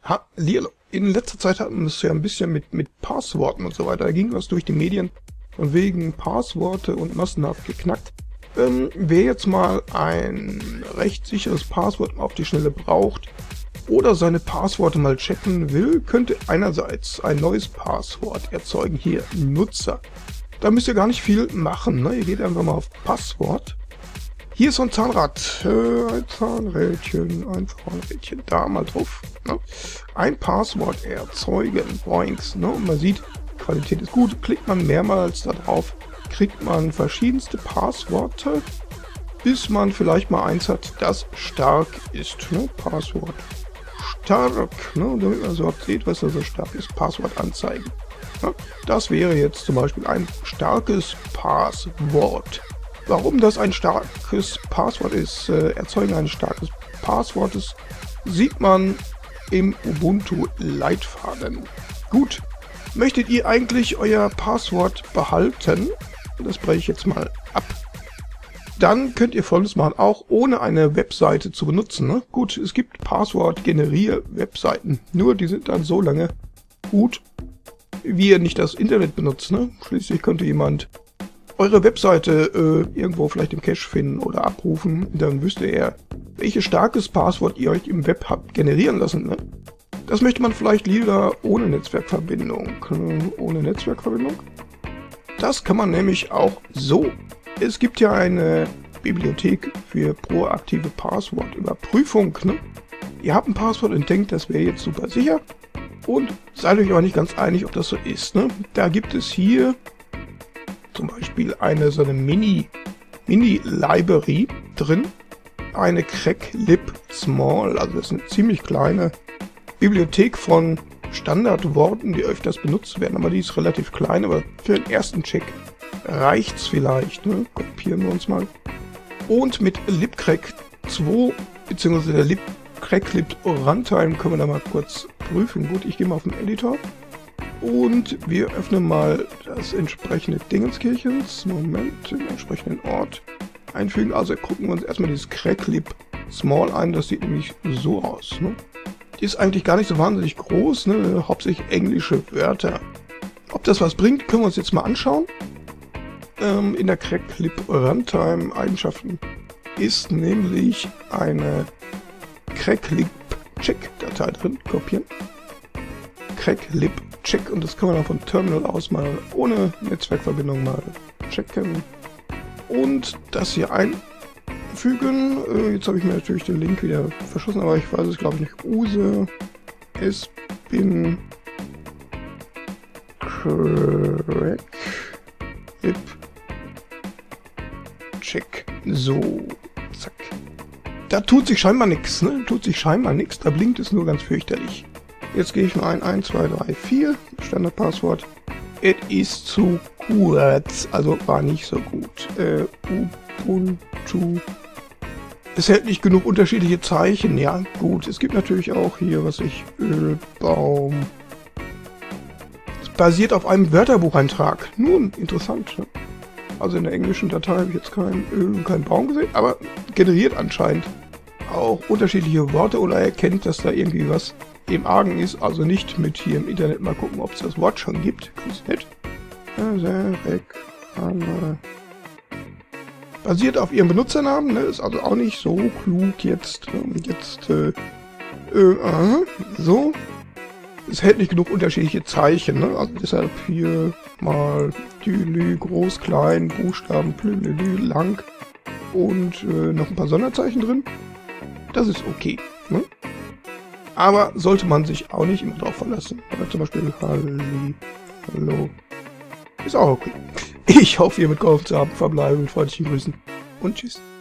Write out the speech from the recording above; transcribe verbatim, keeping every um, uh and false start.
Hallihallo. In letzter Zeit hatten wir es ja ein bisschen mit, mit Passworten und so weiter. Da ging was durch die Medien von wegen Passworte und massenhaft geknackt. Ähm, wer jetzt mal ein recht sicheres Passwort auf die Schnelle braucht oder seine Passworte mal checken will, könnte einerseits ein neues Passwort erzeugen. Hier, Nutzer. Da müsst ihr gar nicht viel machen, ne? Ihr geht einfach mal auf Passwort. Hier ist so ein Zahnrad, äh, ein Zahnrädchen, ein Zahnrädchen, da mal drauf. Ne? Ein Passwort erzeugen, boinks, ne? Und man sieht, Qualität ist gut. Klickt man mehrmals da drauf, kriegt man verschiedenste Passworte, bis man vielleicht mal eins hat, das stark ist. Ne? Passwort stark, ne? Und damit man so sieht, was da so stark ist, Passwort anzeigen. Ne? Das wäre jetzt zum Beispiel ein starkes Passwort. Warum das ein starkes Passwort ist, äh, erzeugen eines starkes Passwortes, sieht man im Ubuntu-Leitfaden. Gut, möchtet ihr eigentlich euer Passwort behalten? Das breche ich jetzt mal ab. Dann könnt ihr Folgendes machen, auch ohne eine Webseite zu benutzen. Ne? Gut, es gibt Passwort-Generier-Webseiten, nur die sind dann so lange gut, wie ihr nicht das Internet benutzt. Ne? Schließlich könnte jemand eure Webseite äh, irgendwo vielleicht im Cache finden oder abrufen, dann wüsste er, welches starkes Passwort ihr euch im Web habt generieren lassen. Ne? Das möchte man vielleicht lieber ohne Netzwerkverbindung. Äh, ohne Netzwerkverbindung. Das kann man nämlich auch so. Es gibt ja eine Bibliothek für proaktive Passwortüberprüfung. Ne? Ihr habt ein Passwort und denkt, das wäre jetzt super sicher und seid euch aber nicht ganz einig, ob das so ist. Ne? Da gibt es hier zum Beispiel eine so eine Mini, Mini-Library drin, eine Cracklib Small, also das ist eine ziemlich kleine Bibliothek von Standardworten, die öfters benutzt werden, aber die ist relativ klein, aber für den ersten Check reicht's vielleicht, ne? Kopieren wir uns mal. Und mit libcrack zwei, beziehungsweise der libcracklib Runtime können wir da mal kurz prüfen. Gut, ich gehe mal auf den Editor. Und wir öffnen mal das entsprechende Dingenskirchens. Moment, den entsprechenden Ort einfügen. Also gucken wir uns erstmal dieses Cracklib Small ein. Das sieht nämlich so aus. Ne? Die ist eigentlich gar nicht so wahnsinnig groß. Ne? Hauptsächlich englische Wörter. Ob das was bringt, können wir uns jetzt mal anschauen. Ähm, in der Cracklib Runtime Eigenschaften ist nämlich eine Cracklib Check Datei drin. Kopieren. Cracklib Check und das kann man dann von Terminal aus mal ohne Netzwerkverbindung mal checken und das hier einfügen. Äh, jetzt habe ich mir natürlich den Link wieder verschossen, aber ich weiß es glaube ich nicht. Use es bin Cracklib Check. So, zack. Da tut sich scheinbar nichts, ne? Tut sich scheinbar nichts, da blinkt es nur ganz fürchterlich. Jetzt gehe ich mal ein, eins, zwei, drei, vier, Standardpasswort. Es ist zu kurz, also war nicht so gut. Äh, Ubuntu. Es hält nicht genug unterschiedliche Zeichen, ja gut. Es gibt natürlich auch hier, was ich, Ölbaum. Es basiert auf einem Wörterbucheintrag. Nun, interessant. Ne? Also in der englischen Datei habe ich jetzt kein Öl und keinen Baum gesehen, aber generiert anscheinend auch unterschiedliche Worte oder erkennt, dass da irgendwie was im Argen ist, also nicht mit hier im Internet mal gucken, ob es das Wort schon gibt. Ganz nett. Basiert auf ihrem Benutzernamen, ne? Ist also auch nicht so klug jetzt. Jetzt, äh, äh, aha, so. Es hält nicht genug unterschiedliche Zeichen, ne? Also deshalb hier mal Tülü, groß, klein, Buchstaben, Plülülü, lang und äh, noch ein paar Sonderzeichen drin. Das ist okay, ne? Aber sollte man sich auch nicht immer drauf verlassen. Oder zum Beispiel Halli, Hallo. Ist auch okay. Ich hoffe, ihr mitgeholfen zu haben. Verbleibe mit freundlichen Grüßen und tschüss.